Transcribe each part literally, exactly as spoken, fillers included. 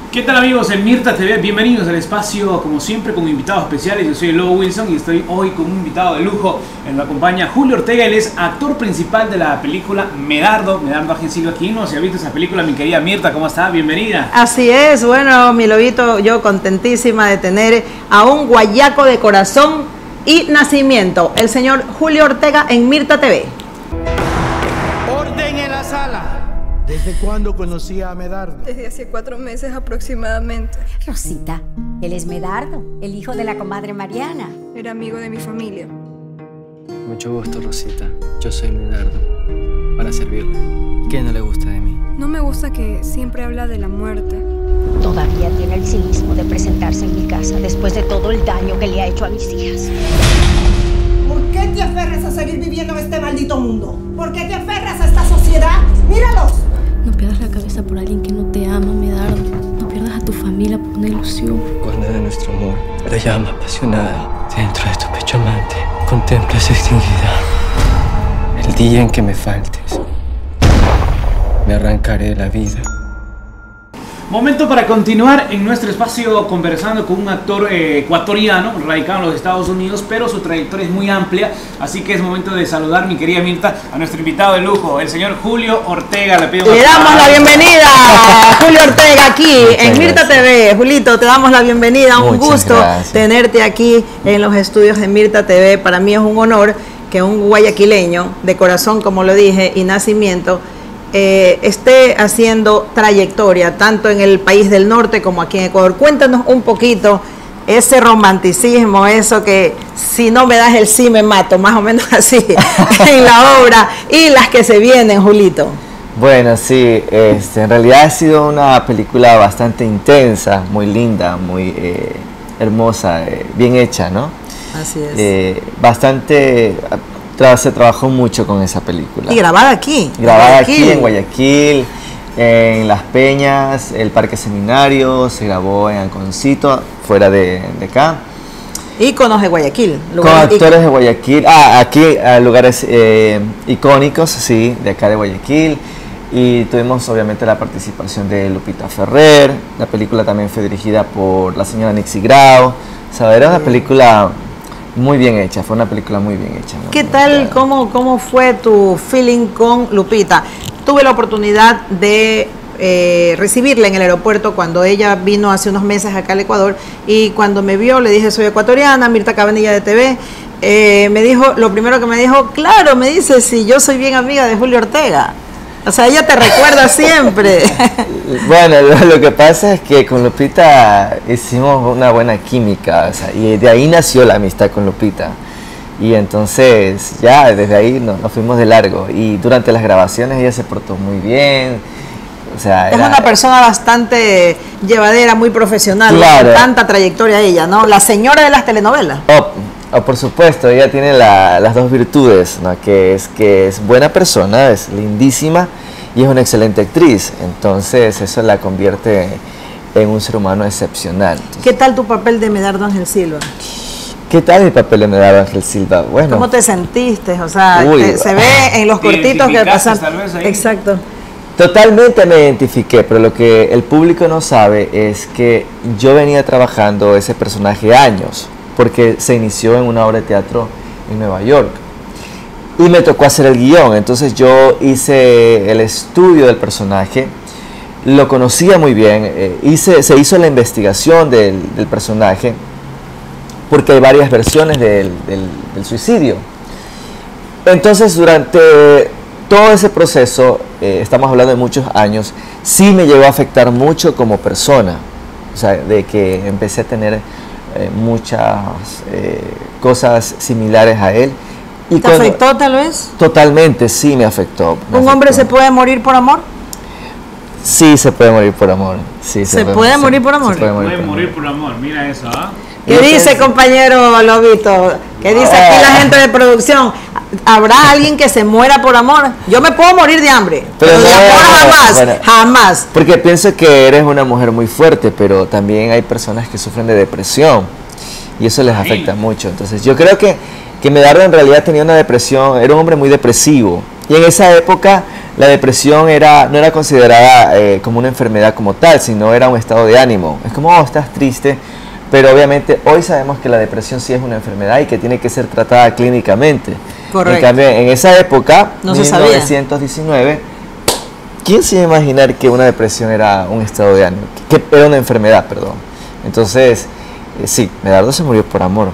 ¿Qué tal amigos en Mirta T V? Bienvenidos al espacio, como siempre, con invitados especiales. Yo soy el Lobo Wilson y estoy hoy con un invitado de lujo. Me acompaña Julio Ortega, él es actor principal de la película Medardo, Medardo Agencillo. Aquí no se ha visto esa película, mi querida Mirta, ¿cómo está? Bienvenida. Así es, bueno, mi lobito, yo contentísima de tener a un guayaco de corazón y nacimiento, el señor Julio Ortega en Mirta T V. Orden en la sala. ¿Desde cuándo conocía a Medardo? Desde hace cuatro meses aproximadamente. Rosita, él es Medardo, el hijo de la comadre Mariana. Era amigo de mi familia. Mucho gusto, Rosita. Yo soy Medardo, para servirle. ¿Qué no le gusta de mí? No me gusta que siempre habla de la muerte. Todavía tiene el cinismo de presentarse en mi casa después de todo el daño que le ha hecho a mis hijas. ¿Por qué te aferras a seguir viviendo en este maldito mundo? ¿Por qué te aferras a esta sociedad? ¡Míralos! No pierdas la cabeza por alguien que no te ama, Medardo. No pierdas a tu familia por una ilusión. Guarda de nuestro amor, la llama apasionada dentro de tu pecho amante. Contempla su extinguida. El día en que me faltes, me arrancaré la vida. Momento para continuar en nuestro espacio conversando con un actor eh, ecuatoriano, radicado en los Estados Unidos, pero su trayectoria es muy amplia, así que es momento de saludar, mi querida Mirta, a nuestro invitado de lujo, el señor Julio Ortega. Le, pido Le damos la bienvenida a Julio Ortega aquí Muchas en Mirta gracias. T V. Julito, te damos la bienvenida, un Muchas gusto gracias. tenerte aquí en los estudios de Mirta T V. Para mí es un honor que un guayaquileño de corazón, como lo dije, y nacimiento, Eh, esté haciendo trayectoria tanto en el país del norte como aquí en Ecuador. Cuéntanos un poquito ese romanticismo, eso que si no me das el sí me mato, más o menos así en la obra, y las que se vienen, Julito. Bueno, sí, este, en realidad ha sido una película bastante intensa, muy linda, muy eh, hermosa, eh, bien hecha, ¿no? Así es. Eh, bastante... Se trabajó mucho con esa película. Y grabada aquí. Grabada aquí en Guayaquil, en Las Peñas, el Parque Seminario, se grabó en Anconcito, fuera de, de acá. Íconos de Guayaquil. Con actores de Guayaquil, ah, aquí a lugares eh, icónicos, sí, de acá de Guayaquil. Y tuvimos obviamente la participación de Lupita Ferrer. La película también fue dirigida por la señora Nixie Grau. O sea, era una película muy bien hecha, fue una película muy bien hecha, ¿no? ¿Qué tal, cómo, cómo fue tu feeling con Lupita? Tuve la oportunidad de eh, recibirla en el aeropuerto cuando ella vino hace unos meses acá al Ecuador, y cuando me vio le dije, soy ecuatoriana, Mirta Cabanilla de T V. Eh, me dijo, lo primero que me dijo, claro, me dice, si yo soy bien amiga de Julio Ortega. O sea, ella te recuerda siempre. Bueno, lo, lo que pasa es que con Lupita hicimos una buena química, o sea, y de ahí nació la amistad con Lupita. Y entonces ya desde ahí nos, nos fuimos de largo. Y durante las grabaciones ella se portó muy bien. O sea, es era, una persona bastante llevadera, muy profesional, claro, con tanta trayectoria ella, ¿no? La señora de las telenovelas. Oh, oh, por supuesto, ella tiene la, las dos virtudes, ¿no? Que es que es buena persona, es lindísima y es una excelente actriz. Entonces eso la convierte en un ser humano excepcional. Entonces, ¿qué tal tu papel de Medardo Ángel Silva? ¿Qué tal el papel de Medardo Ángel Silva? Bueno, ¿cómo te sentiste? O sea, uy, te, se ve en los cortitos que pasan. Exacto. Totalmente me identifiqué, pero lo que el público no sabe es que yo venía trabajando ese personaje años, porque se inició en una obra de teatro en Nueva York y me tocó hacer el guión. Entonces yo hice el estudio del personaje, lo conocía muy bien, eh, hice, se hizo la investigación del, del personaje, porque hay varias versiones del, del, del suicidio. Entonces durante todo ese proceso, eh, estamos hablando de muchos años, sí me llegó a afectar mucho como persona, o sea, de que empecé a tener eh, muchas eh, cosas similares a él. Y ¿te cuando, afectó tal vez? Totalmente, sí me afectó. Me ¿Un afectó. hombre se puede morir por amor? Sí, se puede morir por amor. Sí, ¿Se, se puede, puede morir por amor? Se puede morir, puede morir por amor, mira eso, ¿ah? ¿Qué dice, compañero Lobito? ¿Qué dice aquí la gente de producción? ¿Habrá alguien que se muera por amor? Yo me puedo morir de hambre, pero, pero de amor no, jamás, bueno, jamás. Porque pienso que eres una mujer muy fuerte, pero también hay personas que sufren de depresión y eso les afecta mucho. Entonces yo creo que, que Medardo en realidad tenía una depresión, era un hombre muy depresivo, Y en esa época la depresión era, no era considerada eh, como una enfermedad como tal, sino era un estado de ánimo. Es como, oh, estás triste, pero obviamente hoy sabemos que la depresión sí es una enfermedad y que tiene que ser tratada clínicamente. Correcto. En cambio, en esa época, no se mil novecientos diecinueve, ¿quién se iba a imaginar que una depresión era un estado de ánimo? Que era una enfermedad, perdón. Entonces, eh, sí, Medardo se murió por amor.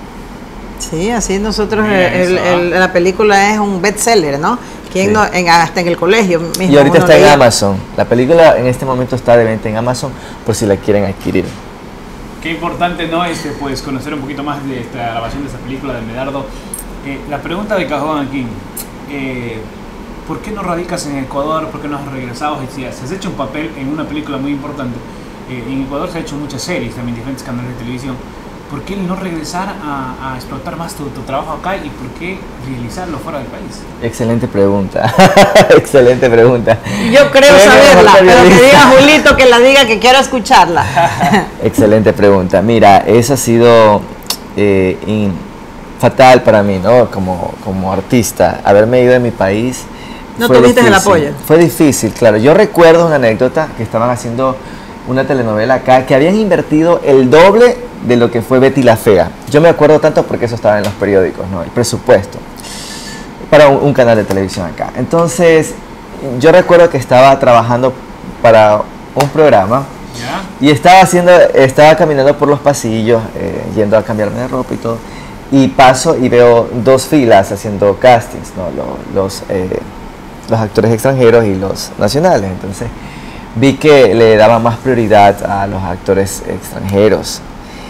Sí, así nosotros, Mira el, eso, el- la película es un bestseller, ¿no? ¿Quién Sí. no en, hasta en el colegio mismo Y ahorita uno está en leía. Amazon. La película en este momento está de venta en Amazon por si la quieren adquirir. Qué importante, ¿no? Este, pues conocer un poquito más de esta grabación de esta película de Medardo. Eh, la pregunta de cajón aquí, eh, ¿por qué no radicas en Ecuador? ¿Por qué no has regresado? Si has has hecho un papel en una película muy importante. Eh, en Ecuador se ha hecho muchas series, también diferentes canales de televisión. ¿Por qué no regresar a, a explotar más tu, tu trabajo acá y por qué realizarlo fuera del país? Excelente pregunta. Excelente pregunta. Yo creo Premio saberla, Mejor pero que Periodista. diga Julito que la diga, que quiero escucharla. Excelente pregunta. Mira, eso ha sido eh, in- fatal para mí, ¿no? Como, como artista, haberme ido de mi país. No fue tuviste el difícil. apoyo. Fue difícil, claro. Yo recuerdo una anécdota que estaban haciendo una telenovela acá, que habían invertido el doble de lo que fue Betty la Fea. Yo me acuerdo tanto porque eso estaba en los periódicos, ¿no? El presupuesto para un, un canal de televisión acá. Entonces, yo recuerdo que estaba trabajando para un programa ¿Ya? y estaba haciendo, estaba caminando por los pasillos, eh, yendo a cambiarme de ropa y todo, y paso y veo dos filas haciendo castings, ¿no? Lo- Los, eh, los actores extranjeros y los nacionales. Entonces vi que le daba más prioridad a los actores extranjeros.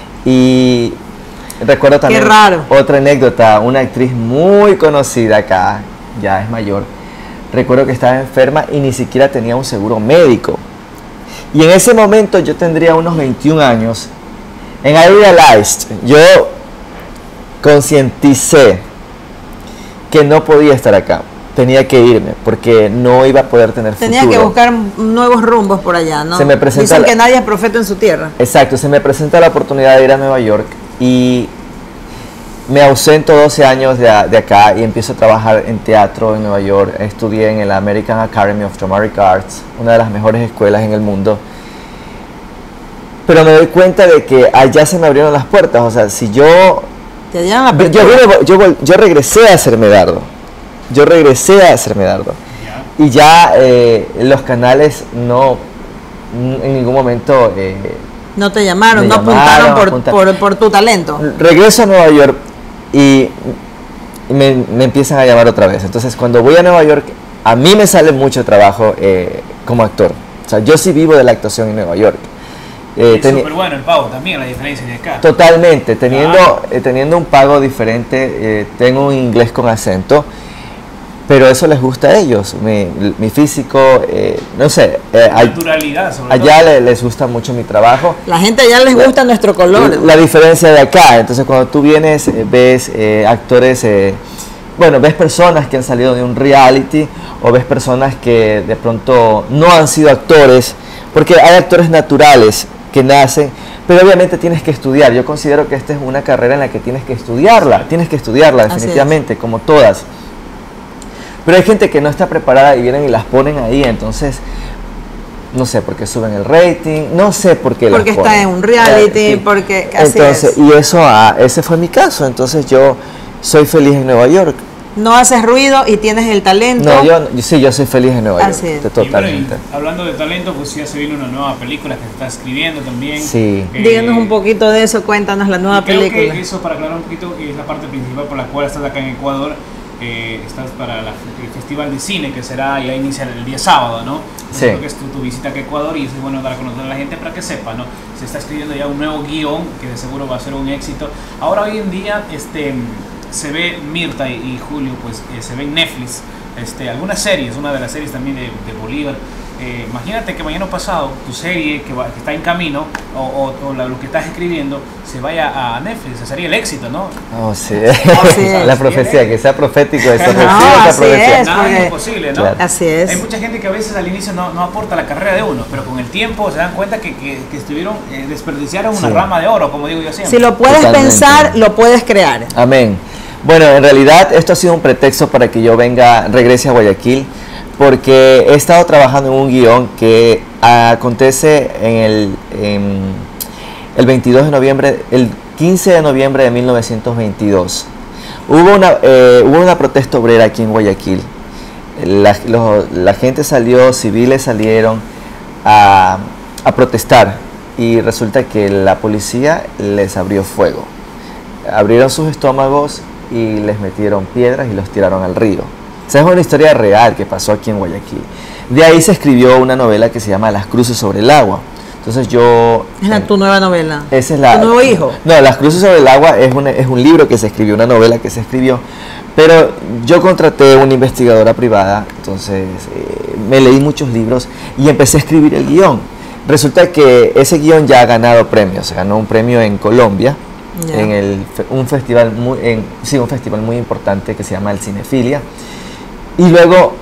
Y recuerdo también raro. otra anécdota, una actriz muy conocida acá, ya es mayor, recuerdo que estaba enferma y ni siquiera tenía un seguro médico. Y en ese momento yo tendría unos veintiún años. En I realized, yo concienticé que no podía estar acá. Tenía que irme porque no iba a poder tener Tenía futuro. que buscar nuevos rumbos por allá, ¿no? Se me presenta Dicen la- que nadie es profeta en su tierra. Exacto, se me presenta la oportunidad de ir a Nueva York y me ausento doce años de, a- de acá y empiezo a trabajar en teatro en Nueva York. Estudié en el American Academy of Dramatic Arts, una de las mejores escuelas en el mundo. Pero me doy cuenta de que allá se me abrieron las puertas. O sea, si yo... Te dieron la Yo, apertura. yo, yo, vol- yo regresé a ser Medardo. Yo regresé a ser Medardo. ¿Ya? Y ya eh, los canales no, en ningún momento... eh, No te llamaron, Me no llamaron, apuntaron por, apunta- por, por tu talento. regreso a Nueva York y me, me empiezan a llamar otra vez. Entonces, cuando voy a Nueva York, a mí me sale mucho trabajo eh, como actor. O sea, yo sí vivo de la actuación en Nueva York. Eh, Es teni- súper bueno el pago también, la diferencia de acá. Totalmente, teniendo, Claro. eh, teniendo un pago diferente, eh, tengo un inglés con acento, pero eso les gusta a ellos, mi, mi físico, eh, no sé, eh, a- Naturalidad, sobre allá todo. le- les gusta mucho mi trabajo. La gente ya les gusta nuestro color. La diferencia de acá, entonces cuando tú vienes, eh, ves eh, actores, eh, bueno, ves personas que han salido de un reality o ves personas que de pronto no han sido actores, porque hay actores naturales que nacen, pero obviamente tienes que estudiar. Yo considero que esta es una carrera en la que tienes que estudiarla, tienes que estudiarla Así es. definitivamente, como todas. Pero hay gente que no está preparada y vienen y las ponen ahí, entonces no sé por qué suben el rating, no sé por qué las Porque está ponen. en un reality, Eh, sí. porque así Entonces, es. y eso, ah, ese fue mi caso. Entonces yo soy feliz en Nueva York. No haces ruido y tienes el talento. No, yo, yo- sí, yo soy feliz en Nueva Así York. es. de- Y bueno, y Totalmente. hablando de talento, pues ya se viene una nueva película que se está escribiendo también. Sí. Eh, Díganos un poquito de eso, cuéntanos la nueva y creo película. que eso, para aclarar un poquito, es la parte principal por la cual estás acá en Ecuador. Eh, estás para la- el Festival de Cine, que será, ya inicia el día sábado, ¿no? Sí. Creo que es tu, tu visita acá a Ecuador y es bueno dar a conocer a la gente para que sepa, ¿no? Se está escribiendo ya un nuevo guión que de seguro va a ser un éxito. Ahora, hoy en día, este, se ve Mirta y, y Julio, pues eh, se ve en Netflix, este, algunas series, una de las series también de, de Bolívar. Eh, imagínate que mañana pasado tu serie que, va- que está en camino o, o- o la- lo que estás escribiendo se vaya a Netflix, ese sería el éxito, ¿no? Oh, sí. Así es. La profecía, que sea profético, eso No, recibe esa así profecía. es. Nada porque- es imposible, ¿no? Claro. Así es. Hay mucha gente que a veces al inicio no, no aporta la carrera de uno, pero con el tiempo se dan cuenta que, que, que estuvieron, eh, desperdiciaron una Sí. rama de oro, como digo yo siempre. Si lo puedes Totalmente. pensar, lo puedes crear. Amén. Bueno, en realidad esto ha sido un pretexto para que yo venga, regrese a Guayaquil, porque he estado trabajando en un guión que acontece en el, en el veintidós de noviembre, el quince de noviembre de mil novecientos veintidós. Hubo una, eh, hubo una protesta obrera aquí en Guayaquil. La, lo, la gente salió, civiles salieron a, a protestar y resulta que la policía les abrió fuego. Abrieron sus estómagos y les metieron piedras y los tiraron al río. Esa es una historia real que pasó aquí en Guayaquil. De ahí se escribió una novela que se llama Las Cruces sobre el Agua. Entonces yo... Es la, tu nueva novela. Esa es la... ¿Tu nuevo hijo? No, Las Cruces sobre el Agua es un, es un libro que se escribió, una novela que se escribió. Pero yo contraté una investigadora privada, entonces eh, me leí muchos libros y empecé a escribir el guión. Resulta que ese guión ya ha ganado premios. Ganó un premio en Colombia, yeah. en el, un, festival muy, en, sí, un festival muy importante que se llama el Cinefilia. Y luego...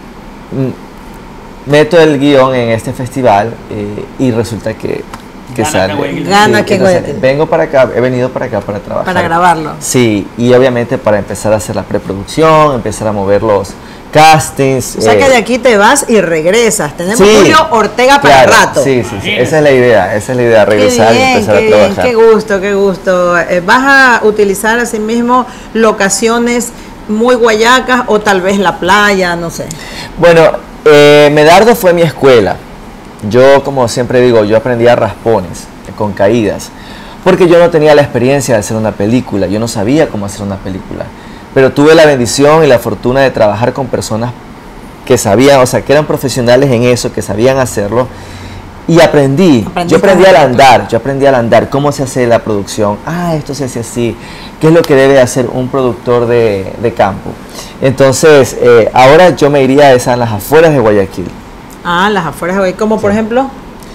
meto el guión en este festival eh, y resulta que, que gana sale. Gana que sí, vengo para acá, he venido para acá para trabajar. Para grabarlo. Sí, y obviamente para empezar a hacer la preproducción, empezar a mover los castings. O sea eh, que de aquí te vas y regresas. Tenemos sí, Julio Ortega para claro, rato. Sí, sí, sí, esa es la idea, esa es la idea, regresar bien, y empezar qué a trabajar. Bien, qué gusto, qué gusto. Eh, ¿Vas a utilizar asimismo locaciones muy guayacas o tal vez la playa, no sé? Bueno, Eh, Medardo fue mi escuela. Yo, como siempre digo, yo aprendí a raspones, con caídas, porque yo no tenía la experiencia de hacer una película, yo no sabía cómo hacer una película, pero tuve la bendición y la fortuna de trabajar con personas que sabían, o sea, que eran profesionales en eso, que sabían hacerlo, y aprendí. Yo aprendí al andar, yo aprendí al andar cómo se hace la producción. Ah, esto se hace así. ¿Qué es lo que debe hacer un productor de, de campo? Entonces, eh, ahora yo me iría a esas, en las afueras de Guayaquil. Ah, las afueras de Guayaquil, como por ejemplo.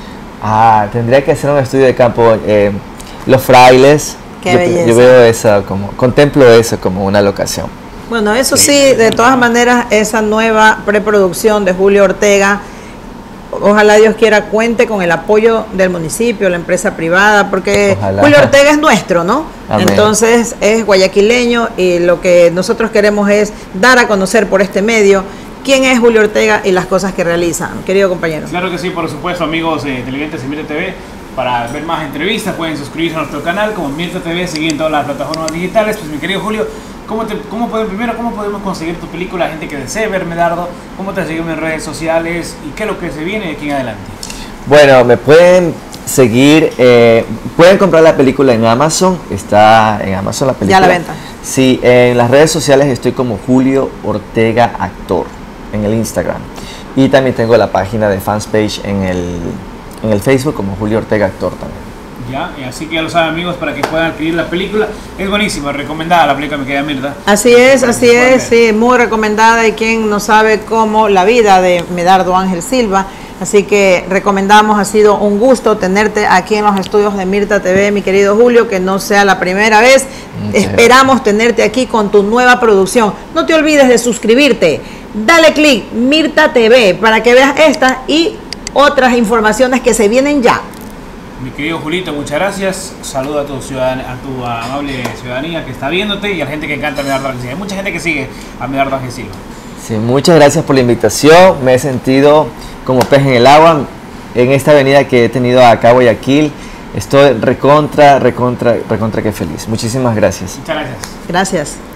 Ah, tendría que hacer un estudio de campo. Eh, Los Frailes. Qué yo, belleza. yo veo eso como, contemplo eso como una locación. Bueno, eso sí, de todas maneras, esa nueva preproducción de Julio Ortega, ojalá Dios quiera cuente con el apoyo del municipio, la empresa privada, porque ojalá. Julio Ortega es nuestro, ¿no? Amén. Entonces es guayaquileño y lo que nosotros queremos es dar a conocer por este medio quién es Julio Ortega y las cosas que realiza, querido compañero. Claro que sí, por supuesto, amigos de televidentes de Mirta T V. Para ver más entrevistas pueden suscribirse a nuestro canal como Mirta T V, seguir en todas las plataformas digitales. Pues mi querido Julio, ¿Cómo, te, cómo podemos, primero, ¿cómo podemos conseguir tu película? La gente que desee ver Medardo, ¿cómo te seguimos en redes sociales? ¿Y qué es lo que se viene de aquí en adelante? Bueno, me pueden seguir, eh, pueden comprar la película en Amazon, está en Amazon la película. Ya la venta. Sí, en las redes sociales estoy como Julio Ortega Actor, en el Instagram. Y también tengo la página de Fanspage en el, en el Facebook como Julio Ortega Actor también. Ya, y así que ya lo saben, amigos, para que puedan adquirir la película. Es buenísima, recomendada la película, me queda Mirta. Así es, así es, sí, muy recomendada, y quien no sabe cómo la vida de Medardo Ángel Silva. Así que recomendamos, ha sido un gusto tenerte aquí en los estudios de Mirta T V, mi querido Julio, que no sea la primera vez. Okay. Esperamos tenerte aquí con tu nueva producción. No te olvides de suscribirte, dale clic, Mirta T V, para que veas esta y otras informaciones que se vienen ya. Mi querido Julito, muchas gracias. Saludo a tu, ciudadanía, a tu amable ciudadanía que está viéndote y a la gente que encanta a Medardo Ángel Silva. Hay mucha gente que sigue a Medardo Ángel Silva. Sí, muchas gracias por la invitación. Me he sentido como pez en el agua en esta avenida que he tenido acá en Guayaquil. Estoy recontra, recontra, recontra que feliz. Muchísimas gracias. Muchas gracias. Gracias.